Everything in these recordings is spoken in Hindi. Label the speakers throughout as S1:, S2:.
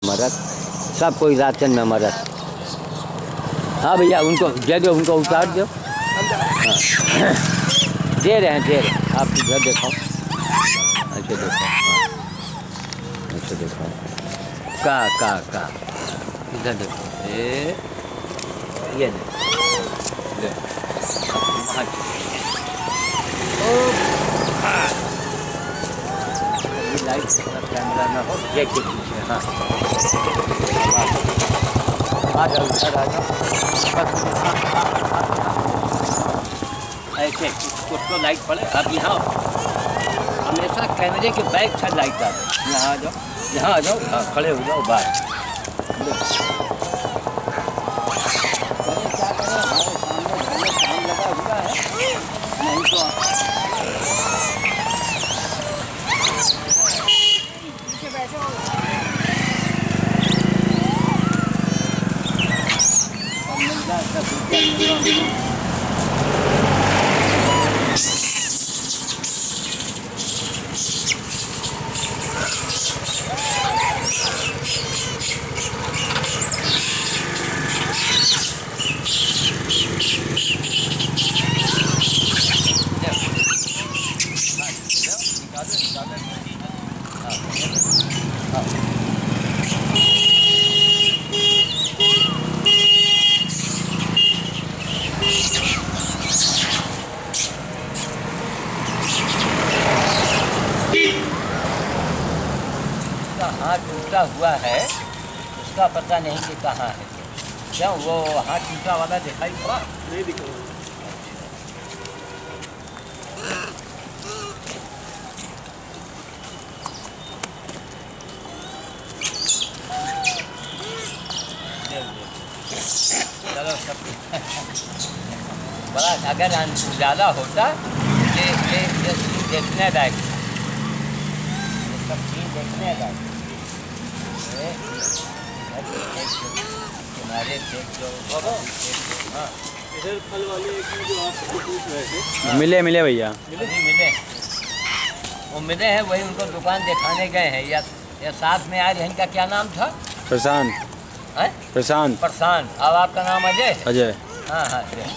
S1: मरत, सब कोई राशन में मरत। हाँ भैया उनको दे दो, उनको उतार दो। हाँ दे रहे हैं आप इधर देखो। अच्छा देखो, हाँ अच्छा देखो, का इधर देखो, ये ले लाइट कैमरा ना हो, ये के पीछे। हाँ आ जाओ, इधर आ जाओ बस। ऐसे कुछ तो लाइट पड़े। अब यहाँ हमेशा कैमरे के बैक साइड लाइट आ जाए। यहाँ आ जाओ, यहाँ आ जाओ, हाँ खड़े हो जाओ बाहर। क्या करें, हमारे सामने काम लगा हुआ है, नहीं तो हाथ टूटा हुआ है, उसका पता नहीं कि कहाँ है। क्या वो हाथ टूटा वाला दिखाई पड़ा? नहीं दिख रहा। चलो सब बड़ा, अगर ज़्यादा होता ये देखने लायक, ये सब चीज़ देखने लायक। किनारे थे जो, हाँ इधर फल वाले एक में जो आप पूछ रहे थे,
S2: मिले भैया,
S1: मिले वो मिले हैं, वही उनको दुकान दिखाने गए हैं। या साथ में आए। इनका क्या नाम था?
S2: प्रशांत।
S1: प्रशांत। अब आपका नाम अजय?
S2: अजय।
S1: हाँ हाँ अजय।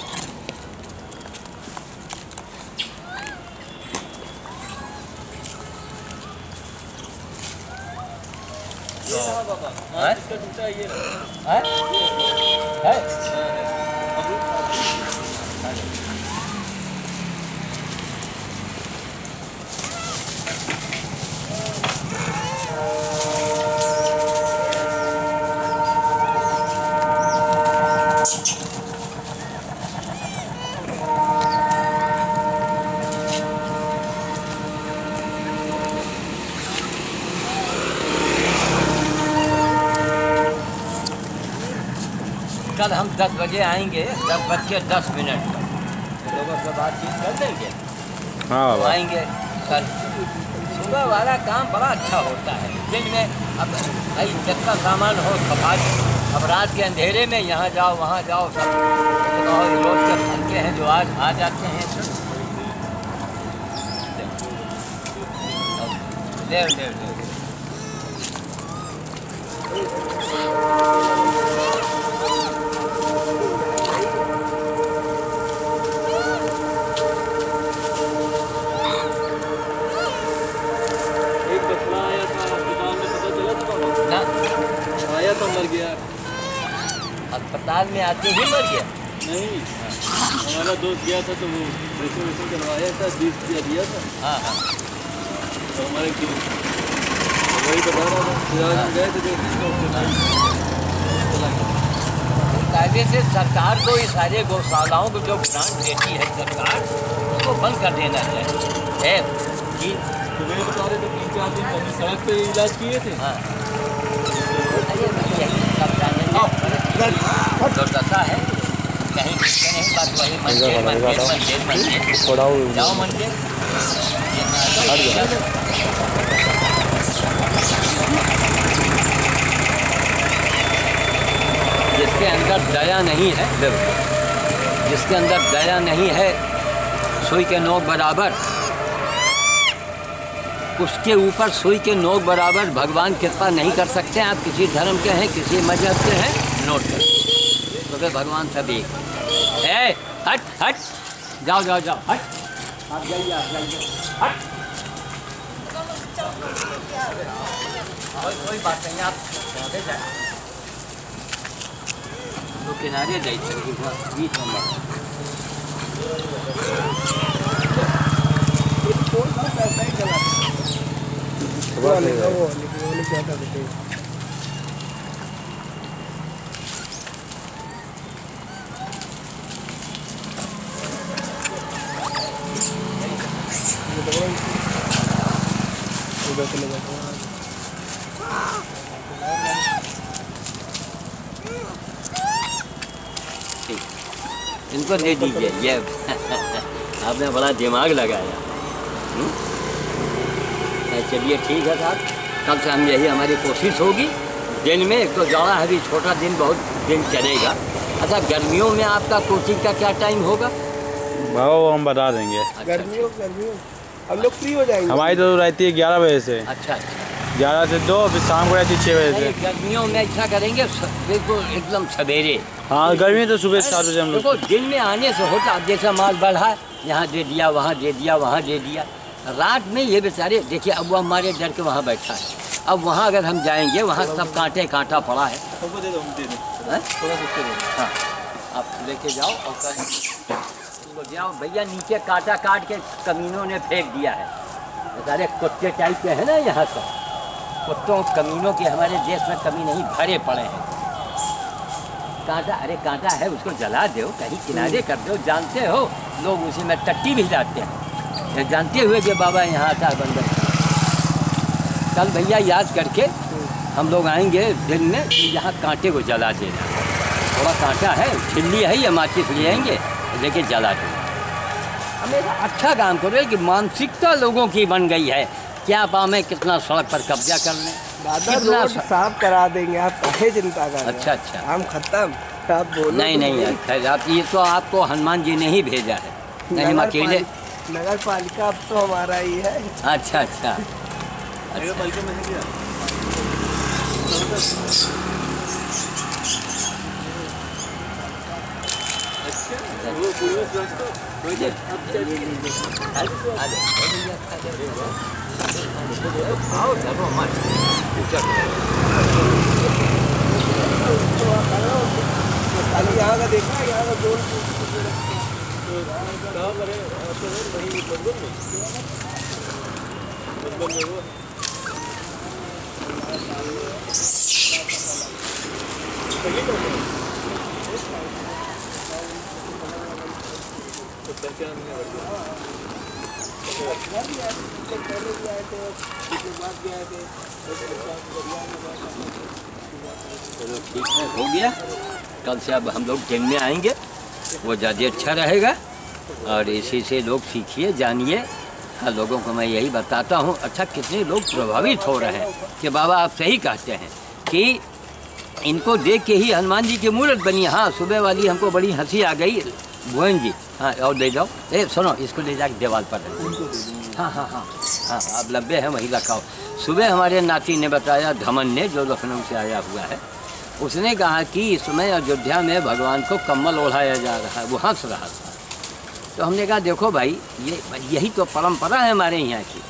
S1: कल हम 10 बजे आएंगे, 10:10 लोगों से बातचीत कर देंगे।
S2: हाँ
S1: आएंगे कल। सुबह वाला काम बड़ा अच्छा होता है, दिन में अब भाई जितना सामान हो सफाई। अब रात के अंधेरे में यहाँ जाओ वहाँ जाओ, सब रोज के हल्के हैं जो आज आ जाते हैं। ले
S3: तो मर गया,
S1: अस्पताल में आते ही मर गया।
S3: नहीं, हमारा दोस्त गया था तो वो वैसे करवाया था, 20 दिया था।
S1: हाँ हाँ
S3: तो हमारे वही बता रहा था, गए थे
S1: कायदे से सरकार को इस सारे गौशालाओं को जो ग्रांट देती है सरकार, उसको बंद कर देना चाहिए।
S3: तो वे बता रहे थे 3-4 दिन पहले सड़क पे इलाज किए थे।
S1: हाँ दुर्दशा है, कहीं नहीं, बस वही मंदिर जाओ मंदिर। जिसके अंदर दया नहीं है, जिसके अंदर दया नहीं है, सुई के नोक बराबर। उसके ऊपर सुई के नोक बराबर भगवान कृपा नहीं कर सकते हैं। आप किसी धर्म के हैं, किसी मजहब के हैं, नोट करें तो फिर भगवान सब एक है। हट हट, जाओ जाओ जाओ, हट, आप जाइए, आप जाइए, हट। कोई बात नहीं, आप तो किनारे जाइए, बीच में इनको दे दीजिए। ये आपने बड़ा दिमाग लगाया। चलिए ठीक है साहब, कल से हम यही हमारी कोशिश होगी। दिन में एक तो जाड़ा है, अभी छोटा दिन बहुत दिन चलेगा। अच्छा, गर्मियों में आपका कोचिंग का क्या टाइम होगा?
S2: वो हम बता देंगे।
S1: अच्छा,
S4: गर्मियों हम लोग फ्री हो जाएंगे।
S2: हमारी तो रहती है 11 बजे से।
S1: अच्छा,
S2: 11 से 2, फिर शाम को रहती है 6 बजे से।
S1: गर्मियों में ऐसा करेंगे बिल्कुल एकदम सवेरे।
S2: हाँ, गर्मी तो सुबह 7 बजे हम लोग।
S1: देखो दिन में आने से होता, जैसा माल बढ़ा, यहाँ दे दिया, वहाँ दे दिया, वहाँ दे दिया। रात में ये बेचारे देखिए, अब वो हमारे डर के वहाँ बैठा है। अब वहाँ अगर हम जाएंगे, वहाँ सब कांटे कांटा पड़ा है। हाँ, आप लेके जाओ और जाओ भैया, नीचे कांटा काट के कमीनों ने फेंक दिया है। बेचारे कुत्ते टाइप के हैं ना यहाँ सब, कुत्तों कमीनों के हमारे देश में कमी नहीं, भरे पड़े हैं। कांटा, अरे कांटा है, उसको जला दो, कहीं किनारे कर दो। जानते हो लोग उसी में टट्टी भी जाते हैं, ये जानते हुए कि बाबा यहाँ आता है बंदर। कल भैया याद करके हम लोग आएंगे दिन में, यहाँ कांटे को जला देना। थोड़ा कांटा है, छिल्ली है, या माचिस ले आएंगे, लेके जला देना। हमें अच्छा काम करो कि मानसिकता लोगों की बन गई है। क्या पामे कितना सड़क पर कब्जा कर लें,
S4: दादा रोड साफ करा देंगे, आप काहे चिंता कर रहे हैं?
S1: अच्छा अच्छा,
S4: हम खत्म, आप बोलो।
S1: नहीं नहीं, खैर आप, ये तो आपको हनुमान जी ने ही भेजा है, नहीं हम अकेले।
S4: नगर पालिका अब तो हमारा ही है।
S1: अच्छा अच्छा,
S4: यहाँ का देखा है, यहाँ का जोर
S1: चलो ठीक है, हो गया। कल से अब हम लोग दिन में आएंगे, वो ज़्यादा अच्छा रहेगा। और इसी से लोग सीखिए, जानिए। हाँ, लोगों को मैं यही बताता हूँ। अच्छा, कितने लोग प्रभावित हो रहे हैं कि बाबा आप सही कहते हैं कि इनको देख के ही हनुमान जी की मूर्त बनी। हाँ, सुबह वाली हमको बड़ी हंसी आ गई, भुवन जी। हाँ, और ले जाओ, ए सुनो, इसको ले जाकर दीवार पर रखो। हाँ हाँ हाँ हाँ, आप लंबे हैं, वहीं रखाओ। सुबह हमारे नाती ने बताया, धमन ने, जो लखनऊ से आया हुआ है, उसने कहा कि इस समय अयोध्या में भगवान को कम्बल ओढ़ाया जा रहा है। वो हंस रहा था। तो हमने कहा देखो भाई, यही तो परंपरा है हमारे यहाँ की।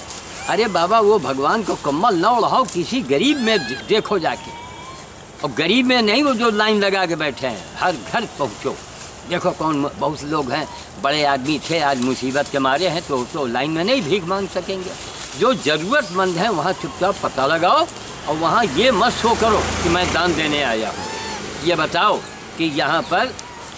S1: अरे बाबा, वो भगवान को कम्बल न ओढ़ाओ, किसी गरीब में देखो जाके। और गरीब में नहीं, वो जो लाइन लगा के बैठे हैं, हर घर पहुँचो। देखो कौन, बहुत से लोग हैं, बड़े आदमी थे, आज मुसीबत के मारे हैं, तो लाइन में नहीं भीख मांग सकेंगे। जो ज़रूरतमंद हैं वहाँ चुपचाप पता लगाओ, और वहाँ ये मत शो करो कि मैं दान देने आया हूँ। ये बताओ कि यहाँ पर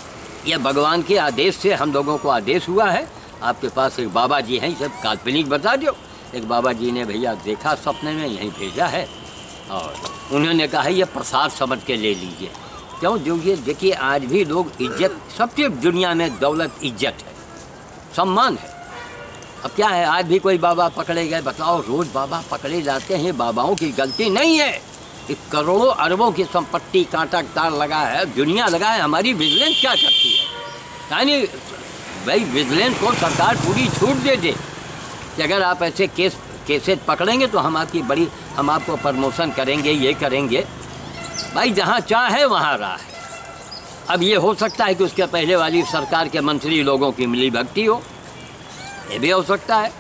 S1: यह भगवान के आदेश से हम लोगों को आदेश हुआ है। आपके पास एक बाबा जी हैं, सब काल्पनिक बता दो। एक बाबा जी ने भैया देखा सपने में, यहीं भेजा है, और उन्होंने कहा ये प्रसाद समझ के ले लीजिए। क्यों, जो ये देखिए, आज भी लोग इज्जत, सबसे दुनिया में दौलत इज्जत है, सम्मान है। अब क्या है, आज भी कोई बाबा पकड़े गए, बताओ, रोज़ बाबा पकड़े जाते हैं। बाबाओं की गलती नहीं है, कि करोड़ों अरबों की संपत्ति, कांटा तार लगा है, दुनिया लगा है। हमारी विजिलेंस क्या करती है? यानी भाई, विजिलेंस को सरकार पूरी छूट दे दे कि अगर आप ऐसे केस केसेट पकड़ेंगे तो हम आपको प्रमोशन करेंगे, ये करेंगे। भाई जहाँ चाहे वहाँ राह है। अब ये हो सकता है कि उसके पहले वाली सरकार के मंत्री लोगों की मिली भगती हो, ये भी हो सकता है।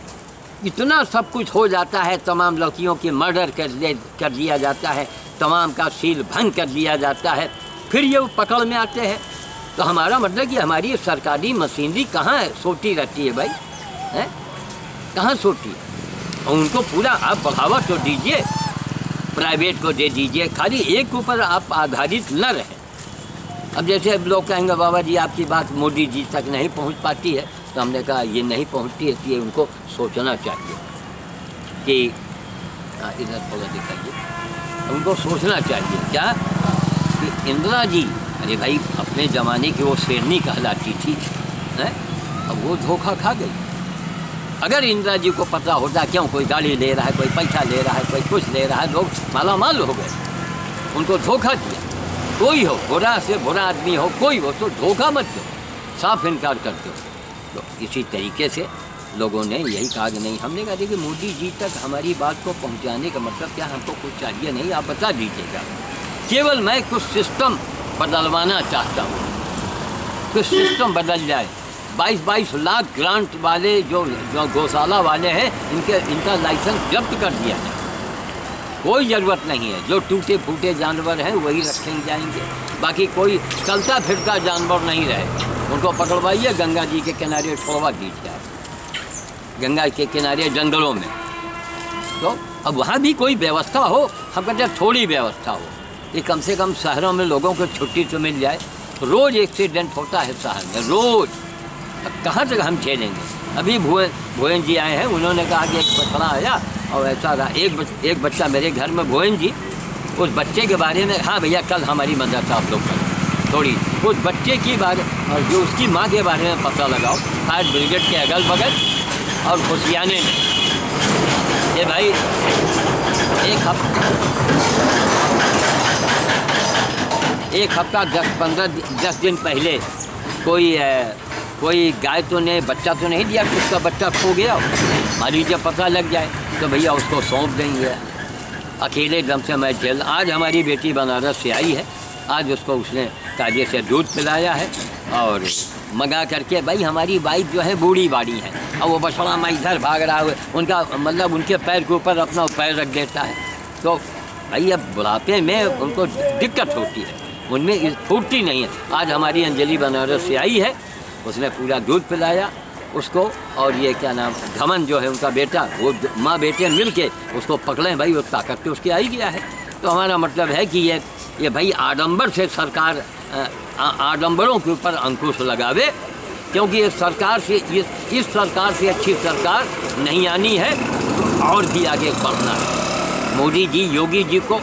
S1: इतना सब कुछ हो जाता है, तमाम लड़कियों की मर्डर कर दिया जाता है, तमाम का सील भंग कर दिया जाता है, फिर ये पकड़ में आते हैं। तो हमारा मतलब कि हमारी सरकारी मशीनरी कहाँ है, सोती रहती है भाई, हैं कहाँ सोती है। और उनको पूरा आप बढ़ावा तो दीजिए, प्राइवेट को दे दीजिए, खाली एक ऊपर आप आधारित न रहे। अब जैसे अब लोग कहेंगे बाबा जी आपकी बात मोदी जी तक नहीं पहुंच पाती है, तो हमने कहा ये नहीं पहुंचती है, इसलिए उनको सोचना चाहिए कि इधर थोड़ा दिखाइए, उनको सोचना चाहिए क्या कि इंदिरा जी, अरे भाई अपने ज़माने की वो शेरनी कहलाती थी, है अब वो धोखा खा गई। अगर इंदिरा जी को पता होता क्यों कोई गाड़ी ले रहा है, कोई पैसा ले रहा है, कोई कुछ ले रहा है, लोग मालामाल हो गए, उनको धोखा दिया। कोई हो, बुरा से बुरा आदमी हो, कोई हो, तो धोखा मत दो, साफ इनकार कर दो। तो इसी तरीके से लोगों ने यही कहा कि नहीं, हमने कहा देखिए मोदी जी तक हमारी बात को पहुंचाने का मतलब क्या, हमको कुछ चाहिए नहीं, आप बता दीजिएगा। केवल मैं कुछ सिस्टम बदलवाना चाहता हूँ, कुछ सिस्टम बदल जाए। 22 लाख ग्रांट वाले जो गौशाला वाले हैं, इनका लाइसेंस जब्त कर दिया जाए, कोई ज़रूरत नहीं है। जो टूटे फूटे जानवर हैं वही रखेंगे जाएंगे, बाकी कोई चलता फिरता जानवर नहीं रहे, उनको पकड़वाइए, गंगा जी के किनारे छोड़वा दीजिए, गंगा के किनारे जंगलों में। तो अब वहाँ भी कोई व्यवस्था हो, हम कहते हैं थोड़ी व्यवस्था हो, ये कम से कम शहरों में लोगों को छुट्टी तो मिल जाए। रोज़ एक्सीडेंट होता है शहर में, रोज़। अब कहाँ तक हम झेलेंगे। अभी भुवन जी आए हैं, उन्होंने कहा कि एक बछड़ा आया और ऐसा रहा, एक बच्चा मेरे घर में, भुवन जी उस बच्चे के बारे में, हाँ भैया कल हमारी मदद आप लोग करें थोड़ी, उस बच्चे की बारे और जो उसकी माँ के बारे में पता लगाओ, फायर ब्रिगेड के अगल बगल और खुशियाने में। ये भाई एक हफ्ता 10 दिन पहले कोई गाय तो नहीं, बच्चा तो नहीं दिया कि उसका बच्चा खो गया, मान लीजिए पता लग जाए तो भैया उसको सौंप देंगे। अकेले दम से मैं जेल। आज हमारी बेटी बनारस से आई है, आज उसको उसने काजे से दूध पिलाया है और मंगा करके, भाई हमारी वाइफ जो है बूढ़ी बाड़ी है, और वो बछड़ा मैं इधर भाग रहा है, उनका मतलब उनके पैर के ऊपर अपना पैर रख देता है। तो भाई अब बुढ़ापे में उनको दिक्कत होती है, उनमें फूटती नहीं है। आज हमारी अंजलि बनारस से आई है, उसने पूरा दूध पिलाया उसको, और ये क्या नाम घमन जो है उनका बेटा, वो माँ बेटे मिल के उसको पकड़ें, भाई वो ताकत तो उसकी आई गया है। तो हमारा मतलब है कि ये भाई आडंबर से सरकार आडंबरों के ऊपर अंकुश लगावे, क्योंकि इस सरकार से अच्छी सरकार नहीं आनी है, तो और भी आगे बढ़ना है। मोदी जी, योगी जी को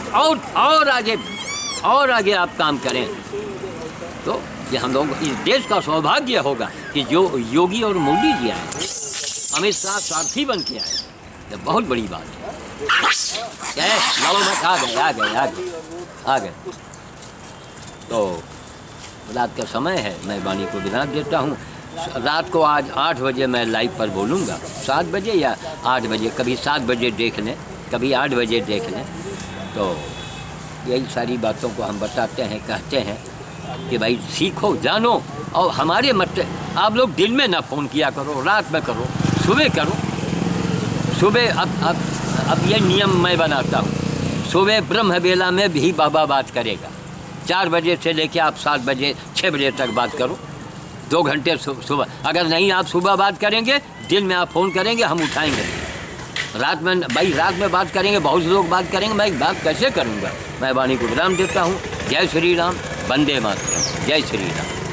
S1: और आगे आप काम करें, तो ये हम लोग इस देश का सौभाग्य होगा कि जो योगी और मोदी जी आए, अमित शाह सारथी बन के आए, ये बहुत बड़ी बात है। लड़ो मत, आ गए। तो रात का समय है, मैं वाणी को विराम देता हूँ। रात को आज 8 बजे मैं लाइव पर बोलूँगा, 7 बजे या 8 बजे, कभी 7 बजे देख लें, कभी 8 बजे देख लें। तो यही सारी बातों को हम बताते हैं, कहते हैं कि भाई सीखो, जानो, और हमारे मत आप लोग दिन में ना फ़ोन किया करो, रात में करो, सुबह करो। सुबह अब ये नियम मैं बनाता हूँ, सुबह ब्रह्म बेला में भी बाबा बात करेगा, 4 बजे से लेके आप 7 बजे 6 बजे तक बात करो, 2 घंटे सुबह। अगर नहीं आप सुबह बात करेंगे, दिन में आप फ़ोन करेंगे, हम उठाएंगे। रात में बात करेंगे, बहुत लोग बात करेंगे, मैं बात कैसे करूँगा। मैं वाणी को विराम देता हूँ। जय श्री राम, वंदे मातरम, जय श्री राम।